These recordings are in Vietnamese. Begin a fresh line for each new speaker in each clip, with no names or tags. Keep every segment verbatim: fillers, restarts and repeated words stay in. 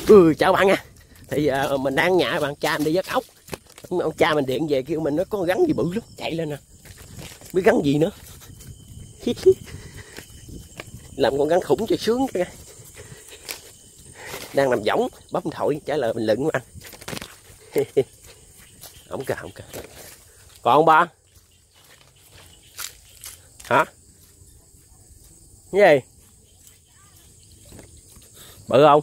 Ừ, chào bạn nha. Thì uh, mình đang nhà bạn cha mình đi vớt ốc. Ông cha mình điện về kêu mình nó có rắn gì bự lắm, chạy lên nè. Biết rắn gì nữa. Làm con rắn khủng cho sướng cái. Đang nằm võng, bấm thổi trả lời mình lựng anh. Không kìa, không kìa. Còn ba? Hả? Cái gì? Bự không?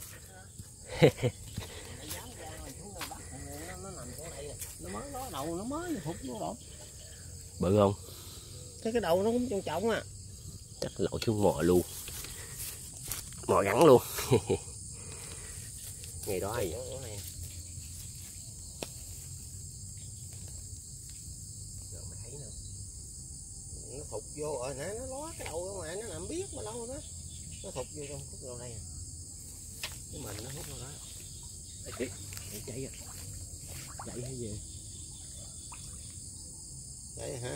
Bự không?
Cái cái đầu nó cũng trọng trọng à.
Chắc lội xuống mò luôn. Mò gắn luôn. Ngày đó gì?
Nó thụt vô rồi nè, nó ló cái đầu ra ngoài, nó nằm biết mà đâu đó. Nó thụt vô trong hút vào đây à. Cái mình nó hút vào đó.
Chạy chạy à. Chạy hay gì?
Chạy hả?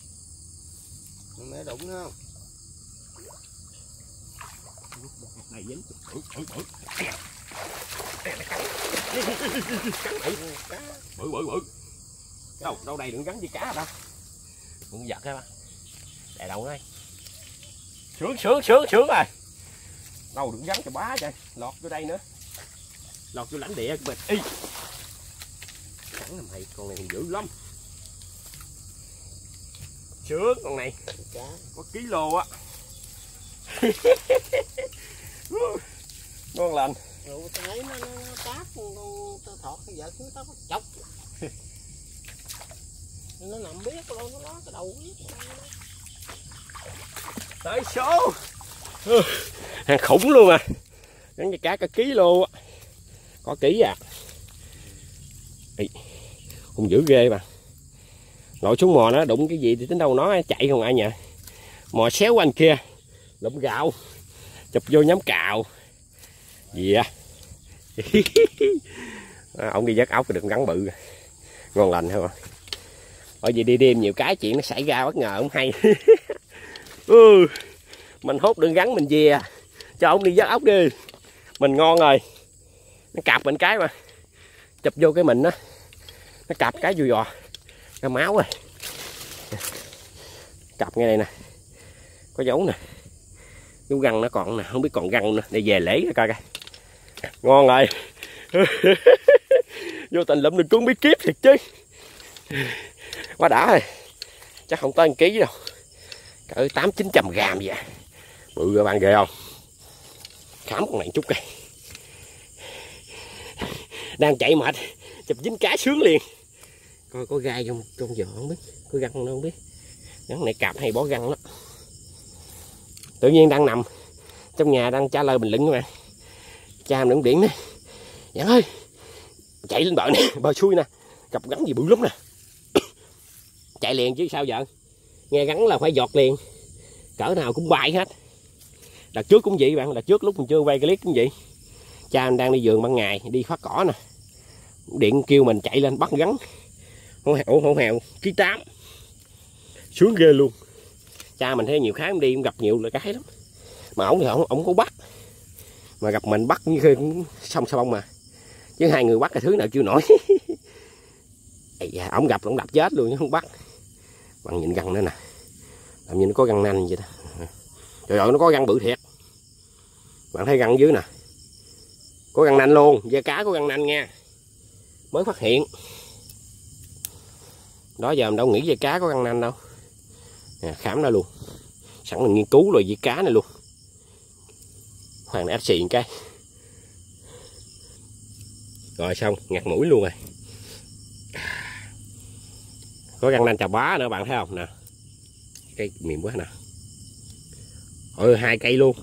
Mẹ đụng nó không?
Này dính. Bự bự bự. Đâu đâu đây đừng gắn với cá đâu. Muốn giật á. Đè đầu đây. Sướng sướng sướng sướng rồi. Đâu đừng gắn cho bá trời, lọt vô đây nữa. Lọt vô lãnh địa của mình. Y. Cắn là mày, con này dữ lắm. Sướng con này.
Cá.
Có kilo á. Ngon lành.
Rồi thấy nó nó nó tát tao thọt cái vợ xuống tao có chọc. Nó nằm biết đâu, nó ló cái đầu biết.
Tới số. Hàng khủng luôn à. Gắn với cá cả ký luôn á. Có ký à. Ê, hung dữ ghê mà. Lội xuống mò nó đụng cái gì thì tính đâu nó chạy không ai nhờ. Mò xéo quanh kia. Lụm gạo. Chụp vô nhóm cào. Gì à. Ông đi vớt ốc được gắn bự. Ngon lành thôi. Bởi vì đi đêm nhiều cái chuyện nó xảy ra bất ngờ không hay. Ừ, mình hốt đừng gắn mình về cho ông đi vớt ốc đi. Mình ngon rồi. Nó cạp mình cái mà. Chụp vô cái mình á. Nó cạp cái vui giò. Ra máu rồi. Cạp ngay đây nè. Có dấu nè. Dấu găng nó còn nè. Không biết còn găng nữa. Để về lễ coi coi. Ngon rồi. Vô tình lụm được cuốn bí kíp thiệt chứ. Quá đã rồi. Chắc không tới một ký đâu. Cỡ tám chín trăm gram vậy. Bự rồi bạn ghê không? Khám con này chút coi. Đang chạy mệt. Chụp dính cá sướng liền. Coi có gai trong trong giò không biết. Có găng đâu không biết. Gắn này cạp hay bỏ găng đó. Tự nhiên đang nằm trong nhà đang trả lời bình luận mà. Cha em đừng điện nè. Dạ ơi. Chạy lên bờ nè, bờ xuôi nè. Cặp gắn gì bự lắm nè. Chạy liền chứ sao giờ. Nghe gắn là phải giọt liền. Cỡ nào cũng bay hết. Đợt trước cũng vậy bạn, đợt trước lúc mình chưa quay cái clip cũng vậy. Cha anh đang đi vườn ban ngày, đi phát cỏ nè. Điện kêu mình chạy lên bắt gắn. Hổ heo, hổ heo, ký tám. Sướng ghê luôn. Cha mình thấy nhiều khá đi gặp nhiều là cái lắm. Mà ổng thì ổng ổng có bắt. Mà gặp mình bắt như khi cũng xong xong mà. Chứ hai người bắt cái thứ nào chưa nổi. Ổng gặp ổng đập chết luôn chứ không bắt. Bạn nhìn găng nữa nè. Làm như nó có găng nanh vậy đó. Trời ơi nó có găng bự thiệt. Bạn thấy găng dưới nè. Có găng nanh luôn. Da cá có găng nanh nha. Mới phát hiện. Đó giờ mình đâu nghĩ da cá có găng nanh đâu. À, khám nó luôn. Sẵn mình nghiên cứu rồi da cá này luôn. Hoàng này ách xì một cái. Rồi xong, ngặt mũi luôn rồi. Có găng nanh chà bá nữa bạn thấy không nè. Cây mềm quá nè. Ừ, hai cây luôn.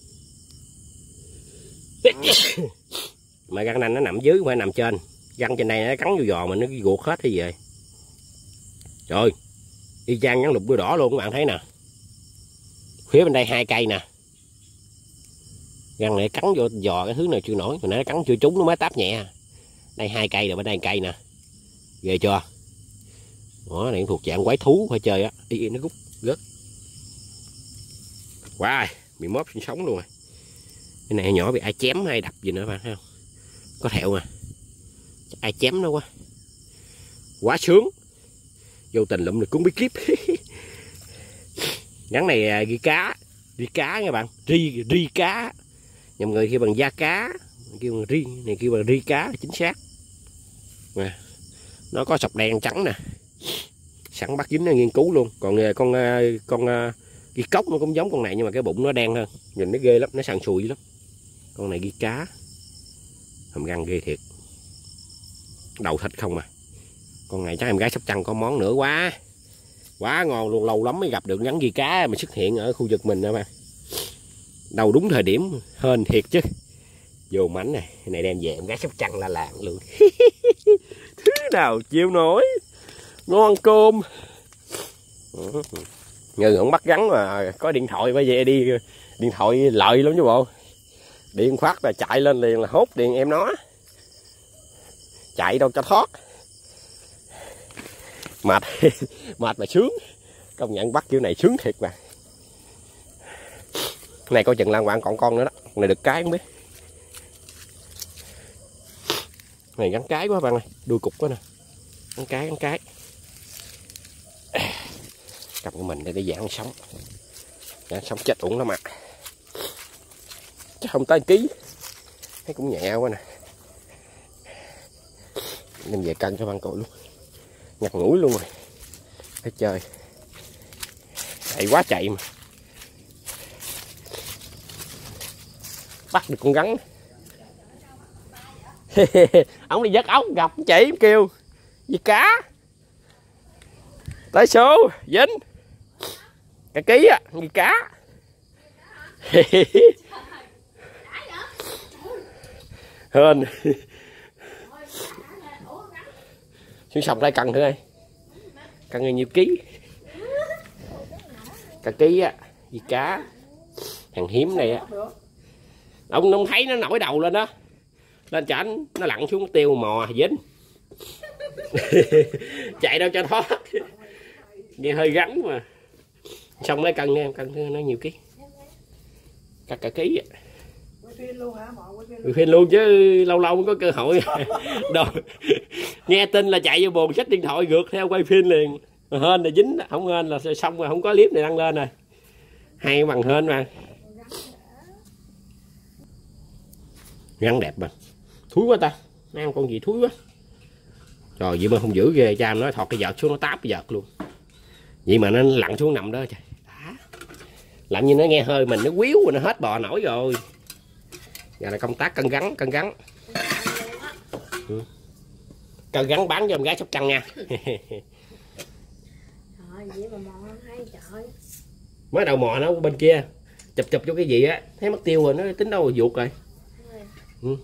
Mà găng nanh nó nằm dưới không phải nằm trên. Găng trên đây nó cắn vô giò mà nó guột hết hay gì vậy. Rồi. Y chang gắn lục đuôi đỏ luôn các bạn thấy nè. Phía bên đây hai cây nè. Găng này cắn vô giò cái thứ nào chưa nổi. Hồi nãy nó cắn chưa trúng nó mới táp nhẹ. Đây hai cây rồi bên đây cây nè. Ghê chưa. Đó này thuộc dạng quái thú phải chơi á. Y nó rút rớt. Wow, bị móp sinh sống luôn rồi. Cái này nhỏ bị ai chém hay đập gì nữa bạn thấy không? Có thẹo mà. Ai chém nó quá. Quá sướng. Vô tình lụm được cũng bí kíp. Ngắn này ghi cá. Ri cá nha bạn. Ri, ri cá. Nhầm người kêu bằng da cá. Kêu bằng ri. Này kêu bằng ri cá là chính xác. Nè. Nó có sọc đen trắng nè. Sẵn bắt dính nó nghiên cứu luôn. Còn con con ghi cốc nó cũng giống con này nhưng mà cái bụng nó đen hơn. Nhìn nó ghê lắm, nó sần sùi lắm. Con này ghi cá. Hàm răng ghê thiệt. Đầu thịt không à. Con này chắc em gái Sóc Trăng có món nữa quá. Quá ngon luôn, lâu lắm mới gặp được ngắn ghi cá mà xuất hiện ở khu vực mình đó mà. Đầu đúng thời điểm, hên thiệt chứ. Vô mảnh này, cái này đem về em gái Sóc Trăng là làng luôn. Thứ nào chịu nổi. Ngon cơm. Như ông bắt gắn mà có điện thoại bây giờ đi, điện thoại lợi lắm chứ bộ. Điện phát là chạy lên liền là hốt điện em nó. Chạy đâu cho thoát. Mệt. Mệt mà sướng. Công nhận bắt kiểu này sướng thiệt mà. Này coi chừng lan quạng còn con nữa đó. Này được cái không biết. Này gắn cái quá bạn ơi. Đuôi cục quá nè. Gắn cái gắn cái. Cầm của mình để để dạng sống. Dạng sống chết uổng lắm ạ. Chắc không tới ký. Thấy cũng nhẹ quá nè. Đem về cân cho bạn coi luôn. Nhặt mũi luôn rồi. Phải chơi. Chạy quá chạy mà. Bắt được con rắn. Ông đi vớt ốc gặp chị kêu gì cá. Tới số dính. Cả ký á, gì cá. Hên. Xuống sông đây cần thử ơi. Cần bao nhiêu ký. Cả ký á, gì cá. Hàng hiếm này á. Ông không thấy nó nổi đầu lên đó. Lên cho anh, nó lặn xuống tiêu mò dính. Chạy đâu cho thoát. Nghe hơi gắn mà. Xong lấy cân em, cân nó nhiều ký. Cắt cả ký á. Quay phim luôn chứ lâu lâu mới có cơ hội. Đồ. Nghe tin là chạy vô bồn xách điện thoại gượt theo quay phim liền. Hên là dính, không hên là xong rồi, không có clip này đăng lên rồi. Hay bằng hên mà. Gắn đẹp mà. Thúi quá ta. Ăn con gì thúi quá. Trời vậy mà không giữ ghê, cha em nói thọt cái vợt xuống nó táp cái vợt luôn. Vậy mà nó lặn xuống nằm đó trời. Đã. Làm như nó nghe hơi mình nó quýu rồi nó hết bò nổi rồi. Giờ là công tác cân gắn, cân gắn. Ừ. Cân gắn bán cho em gái Sóc Trăng nha. Mới đầu mò nó bên kia. Chụp chụp cho cái gì á, thấy mất tiêu rồi, nó tính đâu rồi vuột rồi. Ừ.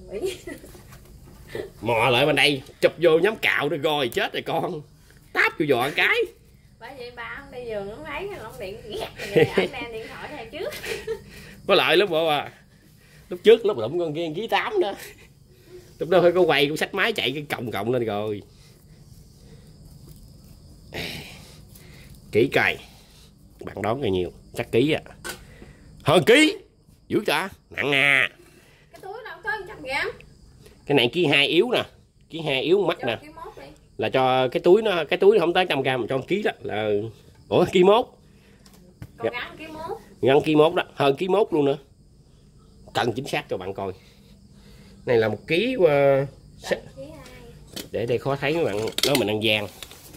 Mò lại bên đây, chụp vô nhóm cạo rồi rồi chết rồi con. Táp vô dọa cái.
Bởi vậy ba ông đi giường ông thấy ông điện ghét rồi ông đem điện thoại này trước.
Có lợi lắm bộ à. Lúc trước lúc lụm con kia ký tám đó. Lúc đó phải có quay cũng xách máy chạy cái còng còng lên rồi. Ký cày. Bạn đón bao nhiêu? Chắc ký à. Hơn ký. Dữ ta, nặng à.
Cái túi đâu có một trăm gram.
Cái này ký hai yếu nè. Ký hai yếu mắt nè. Là cho cái túi nó cái túi nó không tới trăm gram mà cho một ký đó là ủa ký mốt.
Còn gắn ký mốt.
Gắn ký mốt đó, hơn ký mốt luôn nữa. Cân chính xác cho bạn coi. Này là một ký uh, để đây khó thấy các bạn, nói mình ăn gian.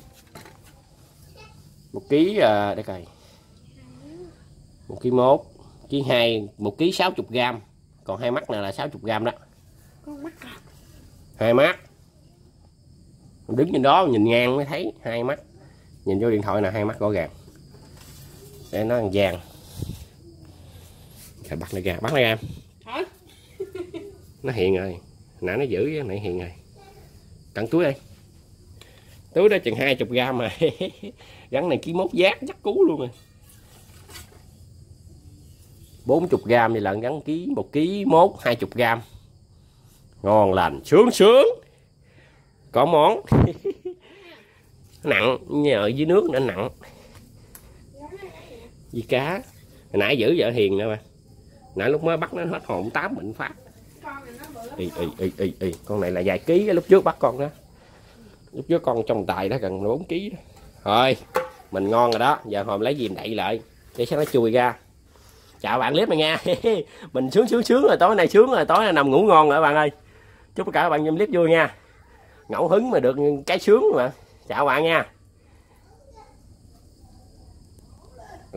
Một ký uh, để coi. Một ký mốt, ký hai, một ký sáu mươi gram. Còn hai mắt này là sáu mươi gram đó. Hai mắt. Đứng trên đó nhìn ngang mới thấy hai mắt. Nhìn vô điện thoại là hai mắt rõ ràng. Để nó ăn vàng. Phải bắt nó ra, bắt nó ra.
Thôi.
Nó hiện rồi. Nãy nó giữ cái này hiện rồi. Cận túi đây. Túi đó chừng hai mươi gram mà. Gắn này ký mốt giác chắc cú luôn rồi. bốn mươi gram thì lợn gắn ký một ký mốt hai mươi gram. Ngon lành, sướng sướng. Có món. Nặng, nhờ dưới nước nữa nặng. Với cá. Hồi nãy giữ vợ Hiền nữa mà. nãy lúc mới bắt nó hết hồn tám bệnh phát.
Con này nó bự
Ì, ì, ì, ì, ì. Con này là vài ký, cái lúc trước bắt con đó, lúc trước con trong tài đó gần bốn ký đó. Rồi mình ngon rồi đó, giờ hồi lấy gì đậy lại để cho nó chui ra. Chào bạn clip này nha. Mình sướng sướng sướng rồi, tối nay sướng rồi, tối nay nằm ngủ ngon rồi các bạn ơi. Chúc tất cả các bạn xem clip vui nha, ngẫu hứng mà được cái sướng mà. Chào bạn nha.